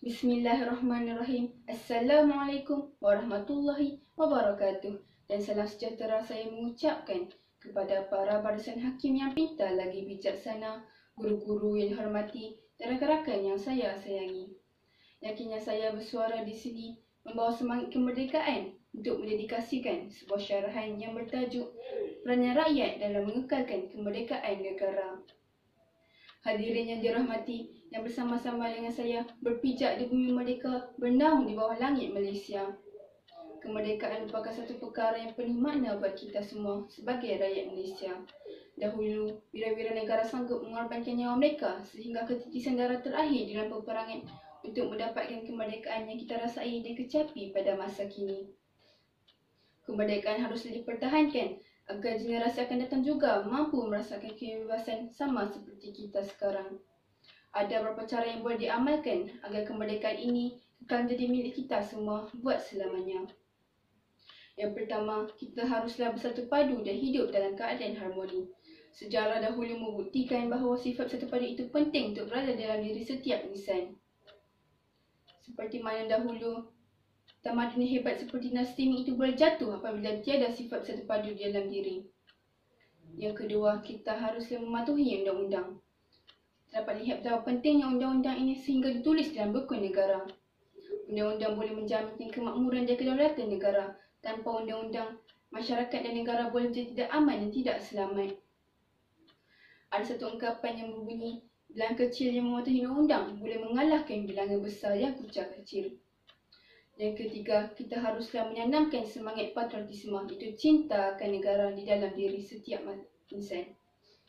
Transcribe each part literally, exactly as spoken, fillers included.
Bismillahirrahmanirrahim. Assalamualaikum warahmatullahi wabarakatuh. Dan salam sejahtera saya mengucapkan kepada para barisan hakim yang pintar lagi bijaksana, guru-guru yang dihormati dan rakan-rakan yang saya sayangi. Yakinnya saya bersuara di sini membawa semangat kemerdekaan untuk mendedikasikan sebuah syarahan yang bertajuk Peranan Rakyat dalam Mengekalkan Kemerdekaan Negara. Hadirin yang dirahmati, yang bersama-sama dengan saya berpijak di bumi merdeka, bernaung di bawah langit Malaysia. Kemerdekaan merupakan satu perkara yang penuh makna buat kita semua sebagai rakyat Malaysia. Dahulu, wira-wira negara sanggup mengorbankan nyawa mereka sehingga ketitisan darah terakhir di dalam peperangan untuk mendapatkan kemerdekaan yang kita rasai dan kecapi pada masa kini. Kemerdekaan haruslah dipertahankan agar generasi akan datang juga mampu merasakan kebebasan sama seperti kita sekarang. Ada beberapa cara yang boleh diamalkan agar kemerdekaan ini kekal menjadi milik kita semua buat selamanya. Yang pertama, kita haruslah bersatu padu dan hidup dalam keadaan harmoni. Sejarah dahulu membuktikan bahawa sifat bersatu padu itu penting untuk berada dalam diri setiap insan. Seperti mana dahulu, tamadun yang hebat seperti dinasti Ming itu boleh jatuh apabila tiada sifat bersatu padu di dalam diri. Yang kedua, kita haruslah mematuhi undang-undang. Dapat lihat betapa pentingnya undang-undang ini sehingga ditulis dalam buku negara. Undang-undang boleh menjamin kemakmuran dan kedaulatan negara. Tanpa undang-undang, masyarakat dan negara boleh menjadi tidak aman dan tidak selamat. Ada satu ungkapan yang berbunyi, bilangan kecil yang mematuhi undang-undang boleh mengalahkan bilangan besar yang kucar kecil. Yang ketiga, kita haruslah menanamkan semangat patriotisme, iaitu cinta akan negara di dalam diri setiap insan.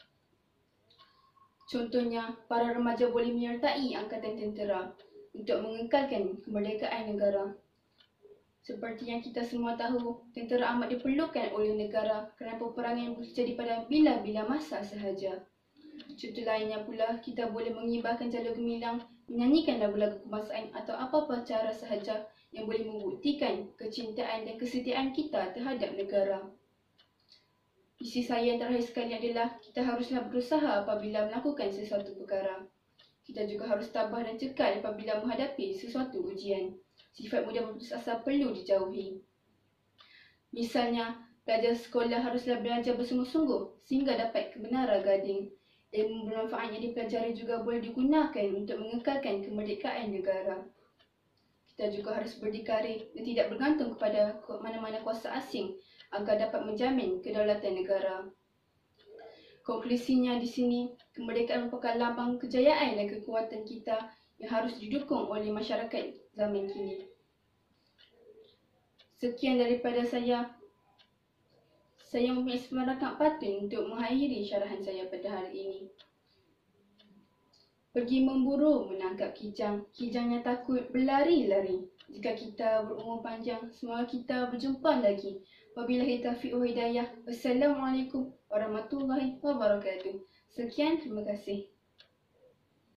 Contohnya, para remaja boleh menyertai angkatan tentera untuk mengekalkan kemerdekaan negara. Seperti yang kita semua tahu, tentera amat diperlukan oleh negara kerana peperangan boleh terjadi pada bila-bila masa sahaja. Contoh lainnya pula, kita boleh mengibarkan jalur gemilang, menyanyikan lagu-lagu kebangsaan atau apa-apa cara sahaja yang boleh membuktikan kecintaan dan kesetiaan kita terhadap negara. Isi saya yang terakhir sekali adalah kita haruslah berusaha apabila melakukan sesuatu perkara. Kita juga harus tabah dan cekal apabila menghadapi sesuatu ujian. Sifat mudah berputus asa perlu dijauhi. Misalnya, pelajar sekolah haruslah belajar bersungguh-sungguh sehingga dapat kebenaran gading. Ilmu bermanfaat yang dipelajari juga boleh digunakan untuk mengekalkan kemerdekaan negara. Kita juga harus berdikari dan tidak bergantung kepada mana-mana kuasa asing agar dapat menjamin kedaulatan negara. Konklusinya di sini, kemerdekaan merupakan lambang kejayaan dan kekuatan kita yang harus didukung oleh masyarakat zaman kini. Sekian daripada saya. Saya mempunyai semangat patut untuk mengakhiri syarahan saya pada hari ini. Pergi memburu menangkap kijang, kijangnya takut berlari-lari. Jika kita berumur panjang, semoga kita berjumpa lagi. Wabillahi taufiq wal hidayah. Wassalamualaikum warahmatullahi wabarakatuh. Sekian, terima kasih.